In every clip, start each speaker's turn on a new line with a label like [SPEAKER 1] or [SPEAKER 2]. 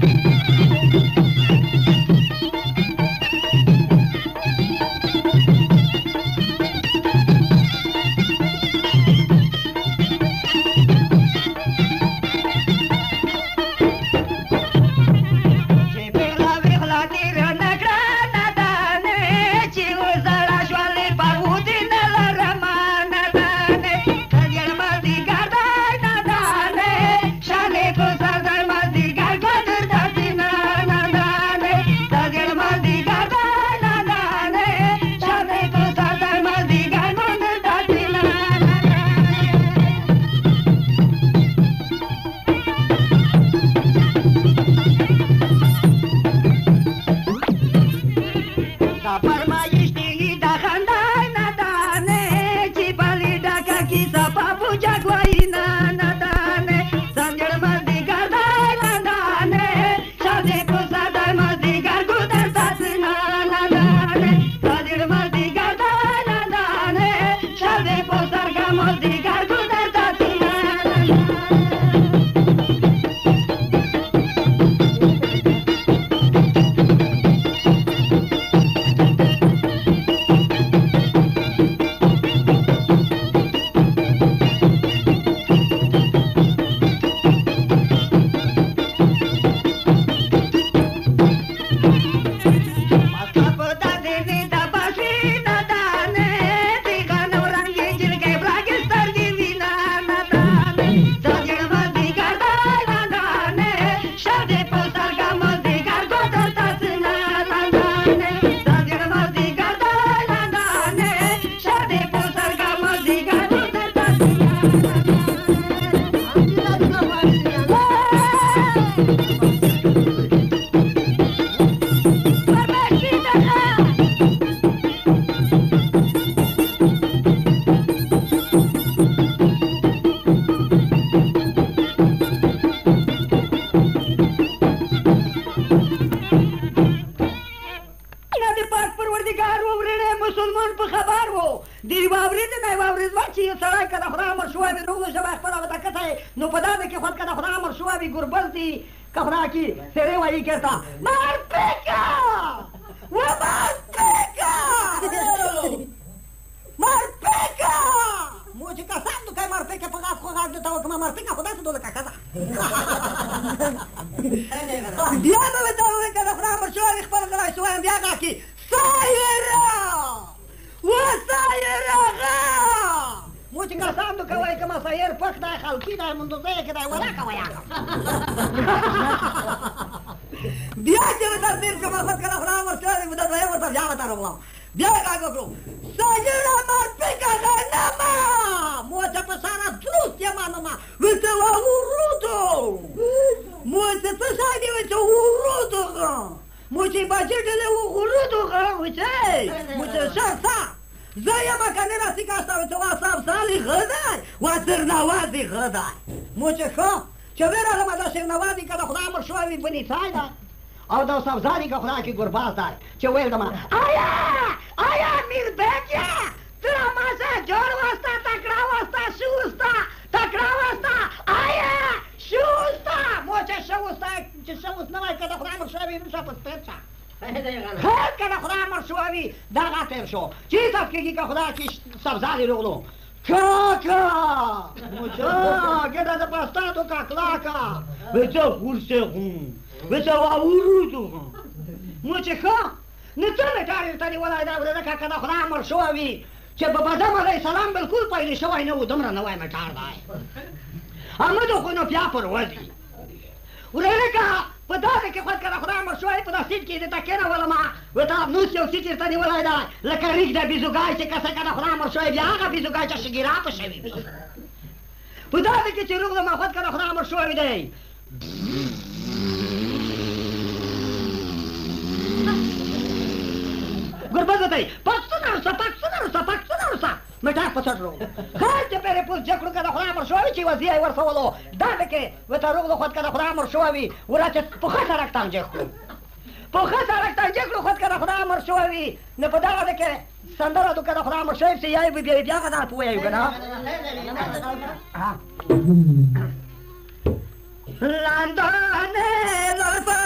[SPEAKER 1] او دا سبزاری که خدا کی گرباز دای چه ویل دما آیا میر بیجه ترا ماسه جور واسطه تکڑا واسطه تکڑا واسطه آیا شوستا موچه شوستا چه شوست نوای که دا خدا مر شوی نوشا پس پیرچا خیر که دا خدا مر شوی دا غاتر شو چی تفکیگی که خدا کی سبزاری روغلو کاکا موچه گده دا پستاتو کاکلاکا بچه خورسه خون بچه واورودو موچه خواه نتونه تاری تاری ولای دا بده که دا خدا مر شوی چه با بدم علیه السلام بالکل پایلی شوی نو دمرا نوای مٹار دای اما دو خونو پیا پر وزی ورنه که پداره که خود که دا خدا مر شوی پدا سید که دیتا کنه ولا ما ویتا نوسی و سیتر تانی ولای دا لکه ریک دا بیزوگای چه کسه که دا خدا مر شوی بیا آقا بیزوگای چه شگیرا پشوی بی پداره که چه روغ دا ما خود که دا خدا مر شوی دی گربت بتائی پاکسو نرسا مٹا پسٹ رو خواهد چه پیره پوز جکڑو که دا خدا مر شوی چی وزی ای ورسا ولو داده که ویتا روغ دا خود که دا خدا مر شوی ورا چه پخه سرکتان جکڑو خود که دا خدا مر شوی نپدا ده که سندر دو که دا خدا مر شوی سی یای بیا بیا که دا پویایو کنا لندانه لرفا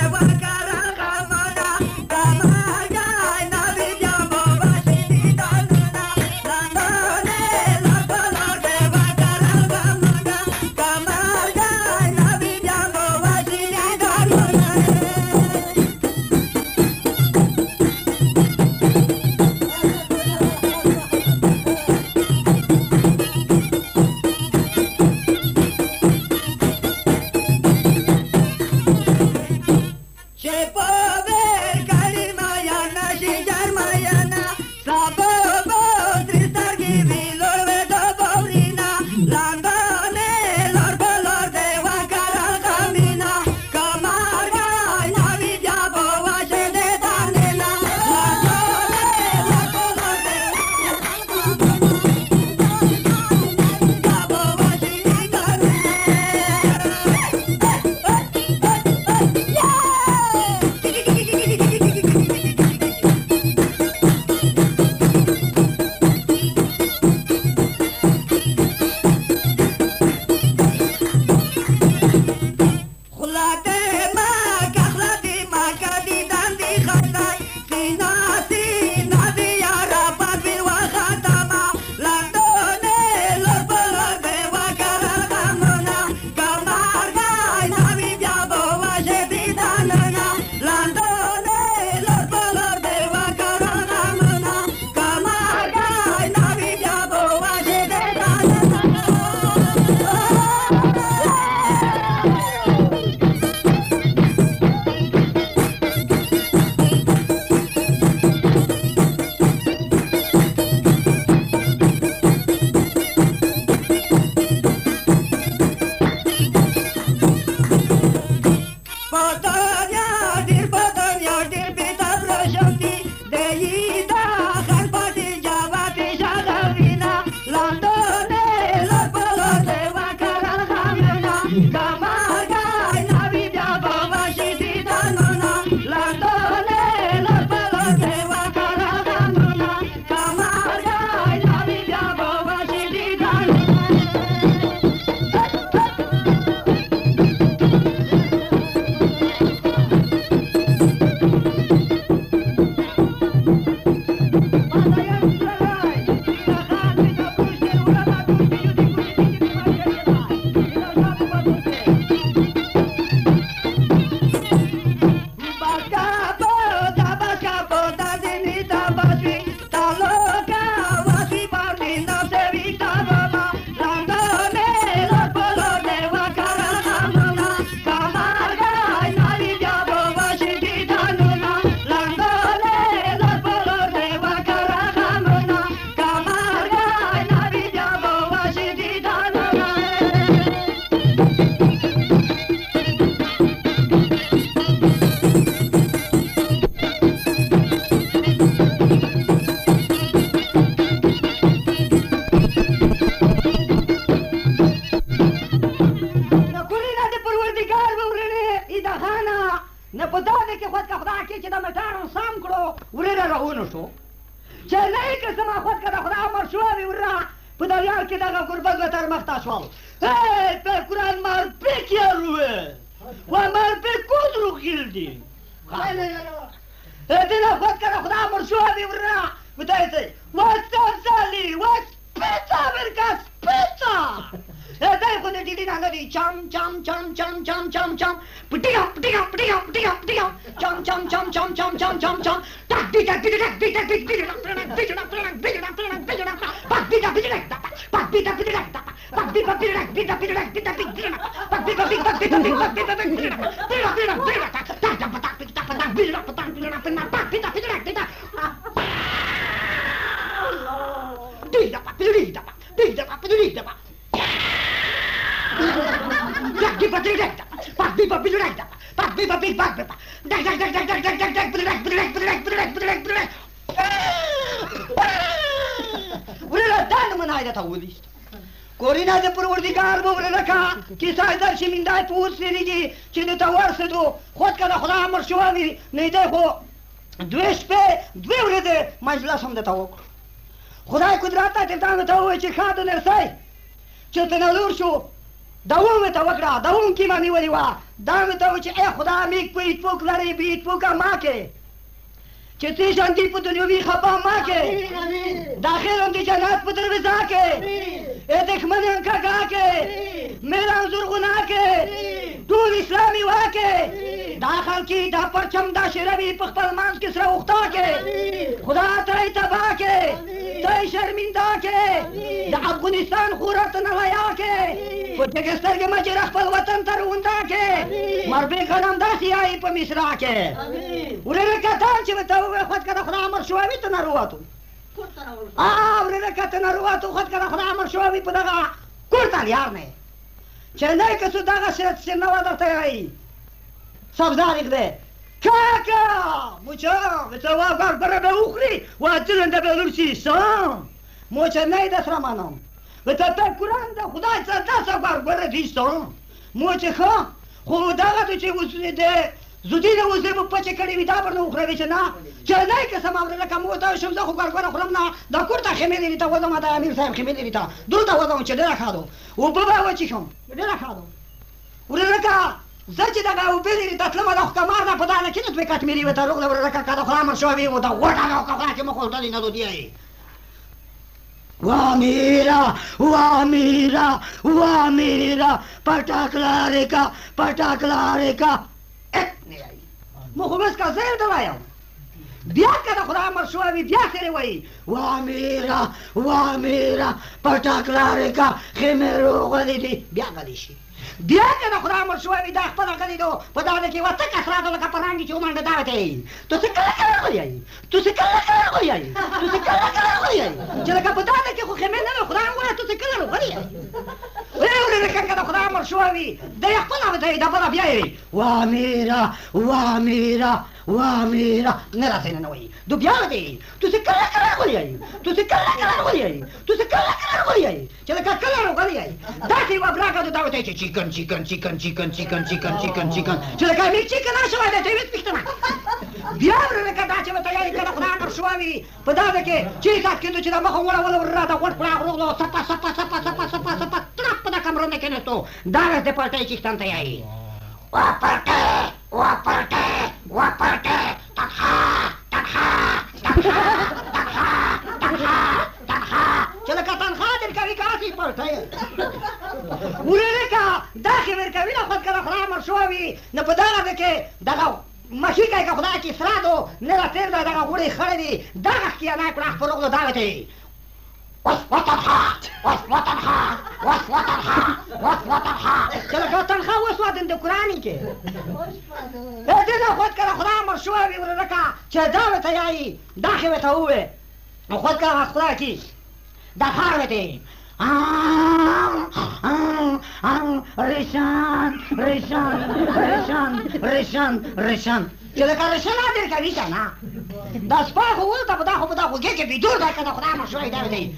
[SPEAKER 1] Corina de Purvardikar bobre raka, ki sajdar shi mindai put serigi, ki ne tawar se do, khod kada khuda amar shuavi, ne dekho, dvesh pe, dve urede, majla sam deta ho. Khuda kudrata te tam ta ho chi khad ne sai. Che te nalur shu, دوام ته وکړه دوام کې ما نیولې وه دا مې ته و چې ای خدا میک په ایتپوک لرې بې ایتپوکه ما کې چې تی ژوندي په دنیوي خفا ما کې داخلم د جنت په دروازه کې ای دښمنان کږا کې میران زرغنا کې ټول اسلامي واکې دا خلکي دا پرچم دا شروي په خپل منځ کې سره اوختا کې خدا ته یې تباه کې ته یې شرمنده کې د افغانستان خورت نه حیا کې په جګې سترګې مجره خپل وطن ته رونده کې مربې غنم داسې یایي په مصرا کې ورېره کتان چې ورته وویل خود که د خدا امر شوی ته نه رووتو ورېره که ته نه رووتو خود که د خدا امر شوی په دغه کور ته لیار نه چې نه که څو دغه سینهوه درته یایي سبزار یې کاکا موچه ته وګربره به وخوري واتلنده به لرسي سام موچه نه یې در سره منم ته قرآن د خدای څخه داسې ګربره دیستم موچه ښه خو دغه ته چې اوس د زودي د اوس به پچې کړې وي دا به نه وخوروي چې نه چې نه یې قسم اورې لکه مو ته شم زه خو ګربره خورم نه دا کور ته خیمې لري ته وځم د امیر صاحب خیمې لري ته دلته وځم چې ډېره ښه ده اوبه به وڅښم ډېره ښه ده ورې لکه زه چې دغه اوبه لري ته تلمه د ښکمار نه په دغه کې نه دوی کټمېري ورته روغله ورې لکه که د خدای امر شوی وي د غوټه نه وکړه چې مخ ورته نه دودیایي وامیرا وامیرا وامیرا پټاکلا ریکا نه آئی مو خو بس کا زیر ته وایم بیا که د خدای امر شوی وي بیا سره وایي وامیرا پټاکلا ریکا خیمې روغلې دي بیا غلی شي بیا که د خدای امر شوی وي دا خپله غلی دو په دغه کې وته کسراتو لکه پرانګي چې ومنډه دا ورته یي ته څه کله غلی یې چې لکه په دغه کې خو خیمې نه وي خدای ووایه ته څه کله غلی یې ورېرې که د خدای امر شوی وي دی یې خپله ورته یي دا بله بیا یې وامیرا نه راسې نه وایي دو بیا ورته یي ته څه کله غلی یې چې لکه کله غلی یې داسې یوه براکه ده دا ورته یي چې چیکن چې لکه میک چیکن شوی دی ته یې وسپېښتنه بیا ورېرې که دا چې ورته یایي که د خدای امر شوی وي په دغه کې چې کاس کېدو چې د مخه وړوله راته غوټ پړاغ روغلو سپا تړاق په دا کمرونه کې نستو دا ورځ د پلټۍ چیښتن ته یایي وپلټې چې لکه تنخوا درکوي که هسې پلټۍ ورېرې که داسې ورکوي نه خود که د خدای امر شوی وي نو په دغه کې دغه مشي کوي که خدای چې سره دو نه را تېر دی دغه غوړې خړې دي دغه ښکیانی پړاخ په روغلو دا ورته یي چې لکه تنخوا وسواتن د قرآني کې دې نه خود که د خدای امر شوی وي ورېرې چې دا ورته یایي دا ښې ورته ووې نو خود که خدای کې دا ښار ورته یي ریشان چې لکه ریشانه درکوي که نه دا سپا خو ولته په دا خو غې کې بیدور دی که د خدای امر شوی دا ورته یي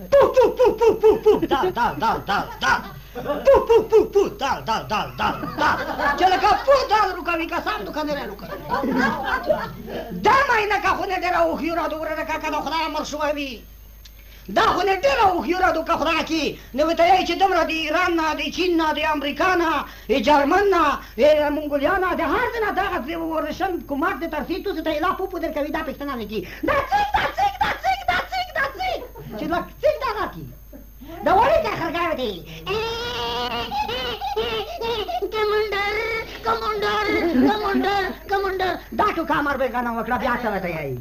[SPEAKER 1] دال چې لکه پو دال روکوي که سم دوکه نه روکوي دا ماینه که خو نه ډېره هوښیاره ده ورېرې که د خدای امر شوی وي دا خو نه ډېره هوښیاره ده که خدای کړي نو ورته یایي چې دومره د ایران نه د چین نه د امریکا نه د جرمن نه د منګولیا نه د هر ځای نه دغه ورشن کومات د ترسي توسې ته یې لا پوپو درکوي دا پوښتنه نه کړي دا څیک چې لږ څیک دغه کړي د وړې که خرګا ورته یي کمونډر دا ټوکه امر به ګانا وکړه بیا څه ورته یایي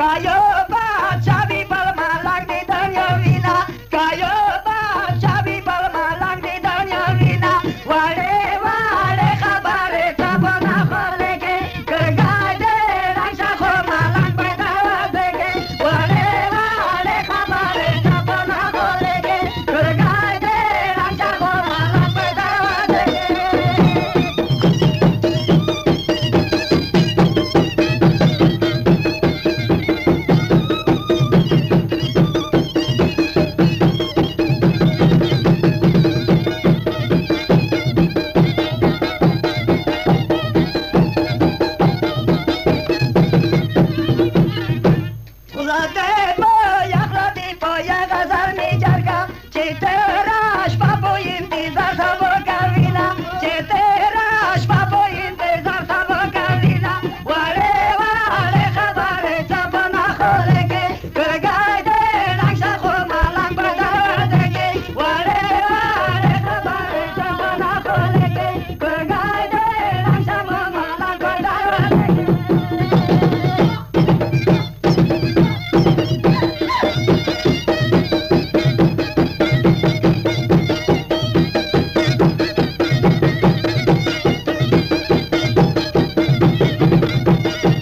[SPEAKER 1] Kayo ba sabi palmalang di danya vina. Kayo ba sabi palmalang di danya vina. Wale wale kabare tapana koleke. Kergade lang sa malang patawa beke. Wale wale kabare tapana koleke. Kergade lang sa malang patawa beke.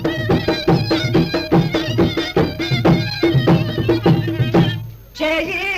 [SPEAKER 1] Che